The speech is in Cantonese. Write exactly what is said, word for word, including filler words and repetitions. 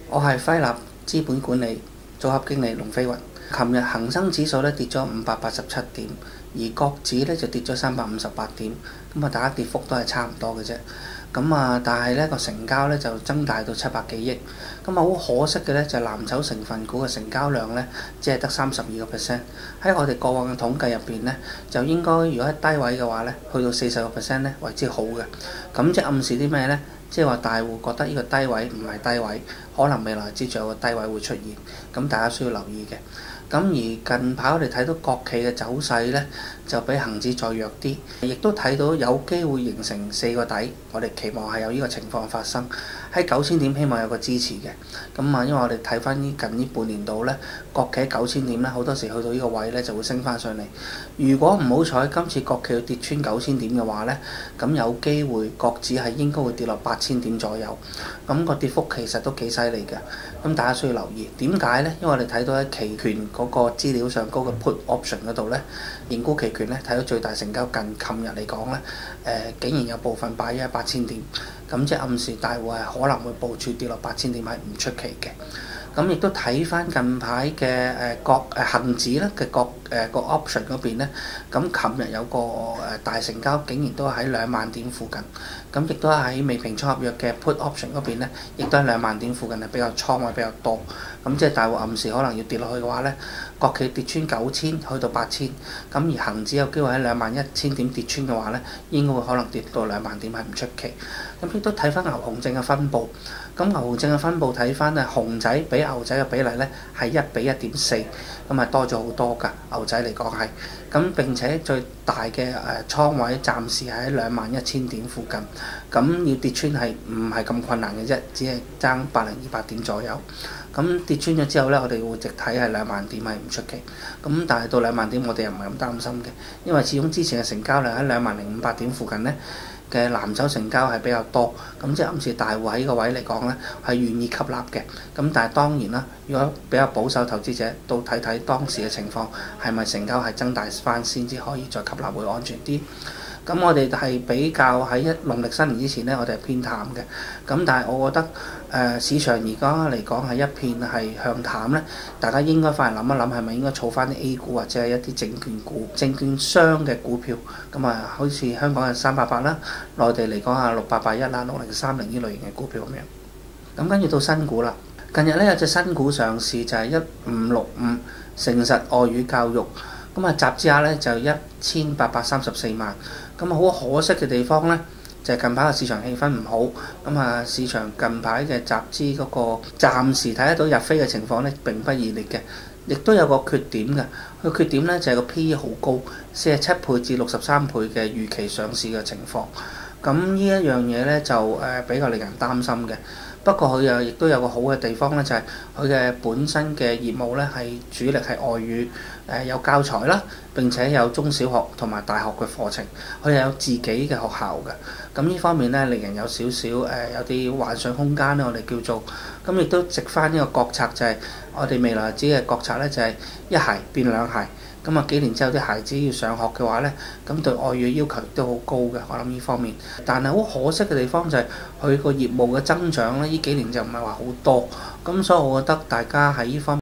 我係輝立資本管理組合經理龍飛雲。琴日恒生指數咧跌咗五百八十七點，而國指咧就跌咗三百五十八點，咁啊大家跌幅都係差唔多嘅啫。咁啊，但係咧個成交咧就增大到七百幾億。咁啊好可惜嘅咧就係藍籌成分股嘅成交量咧只係得三十二個 percent。喺我哋過往嘅統計入邊咧，就應該如果喺低位嘅話咧，去到四十個 percent 咧為之好嘅。咁即係暗示啲咩咧？即係話大戶覺得呢個低位唔係低位，可能未來之仲有個低位會出現，咁大家需要留意嘅。咁而近排我哋睇到國企嘅走勢呢，就比恒指再弱啲，亦都睇到有機會形成四個底，我哋期望係有呢個情況發生。喺九千點希望有個支持嘅。咁啊，因為我哋睇翻近呢半年度呢，國企九千點呢，好多時去到呢個位呢就會升翻上嚟。如果唔好彩今次國企要跌穿九千點嘅話呢，咁有機會國指係應該會跌落八千點左右。咁個跌幅其實都幾犀利嘅。咁大家需要留意點解呢？因為我哋睇到喺期權嗰個資料上高嘅 put option 嗰度呢，認沽期權呢，睇到最大成交近琴日嚟講呢，誒、呃、竟然有部分擺咗喺八千點，咁即係暗示大戶係可能會部署跌落八千點係唔出奇嘅。咁亦都睇翻近排嘅誒國誒恆指咧嘅國誒個 option 嗰邊咧，咁琴日有個誒大成交，竟然都喺兩萬點附近。咁亦都喺未平倉合約嘅 put option 嗰邊咧，亦都喺兩萬點附近係比較倉位比較多。咁即係大戶暗示可能要跌落去嘅話咧，國企跌穿九千去到八千，咁而恆指有機會喺兩萬一千點跌穿嘅話咧，應該會可能跌到兩萬點係唔出奇。咁亦都睇翻牛熊證嘅分佈，咁牛熊證嘅分佈睇翻啊，熊仔比牛仔嘅比例咧係一比一點四，咁啊多咗好多㗎。牛仔嚟講係，咁並且最大嘅誒倉位暫時喺兩萬一千點附近，咁要跌穿係唔係咁困難嘅啫，只係爭百零二百點左右。咁跌穿咗之後咧，我哋會直睇係兩萬點係唔出奇。咁但係到兩萬點我哋又唔係咁擔心嘅，因為始終之前嘅成交量喺兩萬零五百點附近咧嘅藍籌成交係比較多，咁即係暗示大戶喺呢個位嚟講咧係願意吸納嘅。咁但係當然啦，如果比較保守投資者，都睇睇當時嘅情況係咪成交係增大翻先至可以再吸納會安全啲。咁我哋係比較喺一農曆新年之前咧，我哋係偏淡嘅。咁但係我覺得誒、呃、市場而家嚟講係一片係向淡咧，大家應該翻嚟諗一諗，係咪應該儲翻啲 A 股或者係一啲證券股、證券商嘅股票？咁啊，好似香港嘅三八八啦，內地嚟講係六八八一啦、六零三零呢類型嘅股票咁樣。咁跟住到新股啦，近日咧有隻新股上市就係一五六五誠實外語教育。咁啊，集資額咧就一千八百三十四萬。咁啊，好可惜嘅地方咧，就係近排嘅市場氣氛唔好。咁啊，市場近排嘅集資嗰個暫時睇得到入飛嘅情況咧並不熱烈嘅，亦都有個缺點嘅。佢缺點咧就係個 P E 好高，四十七倍至六十三倍嘅預期上市嘅情況。咁呢一樣嘢咧就誒比較令人擔心嘅。不過佢又亦都有個好嘅地方咧，就係佢嘅本身嘅業務咧係主力係外語，誒有教材啦，並且有中小學同埋大學嘅課程，佢又有自己嘅學校嘅。咁呢方面咧令人有少少誒有啲幻想空間咧，我哋叫做咁，亦都直翻呢個國策，就係我哋未來自己嘅國策咧，就係一孩變兩孩。咁啊幾年之後啲孩子要上學嘅話咧，咁對外語要求都好高嘅，我諗呢方面。但係好可惜嘅地方就係佢個業務嘅增長咧，呢幾年就唔係話好多。咁所以我覺得大家喺呢方面